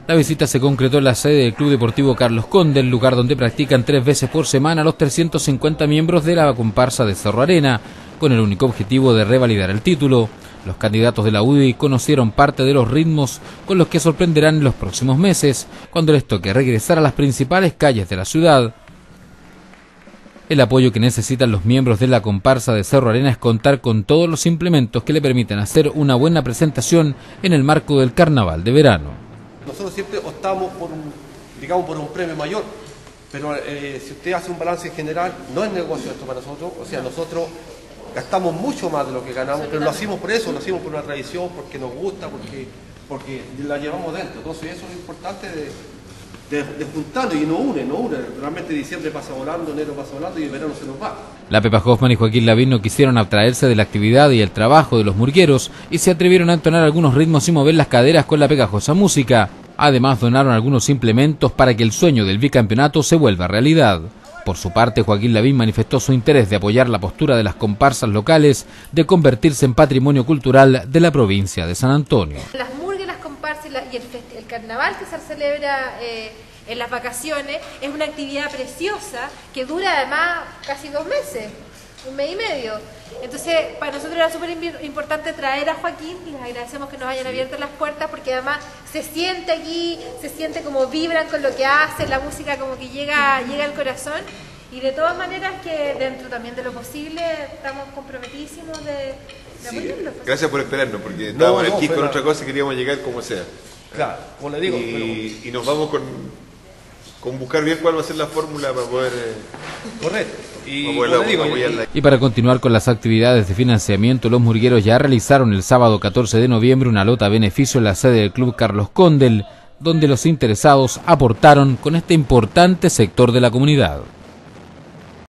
La visita se concretó en la sede del Club Deportivo Carlos Conde, el lugar donde practican 3 veces por semana los 350 miembros de la comparsa de Cerro Arena, con el único objetivo de revalidar el título. Los candidatos de la UDI conocieron parte de los ritmos con los que sorprenderán en los próximos meses, cuando les toque regresar a las principales calles de la ciudad. El apoyo que necesitan los miembros de la comparsa de Cerro Arena es contar con todos los implementos que le permitan hacer una buena presentación en el marco del carnaval de verano. Nosotros siempre optamos por un premio mayor, pero si usted hace un balance general, no es negocio esto para nosotros. O sea, nosotros gastamos mucho más de lo que ganamos, pero lo hacemos por eso, lo hacemos por una tradición, porque nos gusta, porque la llevamos dentro. Entonces eso es lo importante de juntarnos, y nos une. Realmente diciembre pasa volando, enero pasa volando y el verano se nos va. La Pepa Hoffman y Joaquín Lavín no quisieron abstraerse de la actividad y el trabajo de los murgueros y se atrevieron a entonar algunos ritmos y mover las caderas con la pegajosa música. Además, donaron algunos implementos para que el sueño del bicampeonato se vuelva realidad. Por su parte, Joaquín Lavín manifestó su interés de apoyar la postura de las comparsas locales de convertirse en patrimonio cultural de la provincia de San Antonio. Las murgas, las comparsas y el carnaval que se celebra en las vacaciones es una actividad preciosa que dura además casi 2 meses, 1 mes y medio. Entonces, para nosotros era súper importante traer a Joaquín y les agradecemos que nos hayan abierto las puertas, porque además se siente aquí, se siente como vibran con lo que hacen, la música como que llega al corazón, y de todas maneras que dentro también de lo posible estamos comprometidísimos de apoyarlos. Gracias por esperarnos, porque estábamos aquí con otra cosa y queríamos llegar como sea. Claro, como le digo. Y nos vamos con buscar bien cuál va a ser la fórmula para poder... Correcto. Y para continuar con las actividades de financiamiento, los murgueros ya realizaron el sábado 14 de noviembre una lota a beneficio en la sede del Club Carlos Condel, donde los interesados aportaron con este importante sector de la comunidad.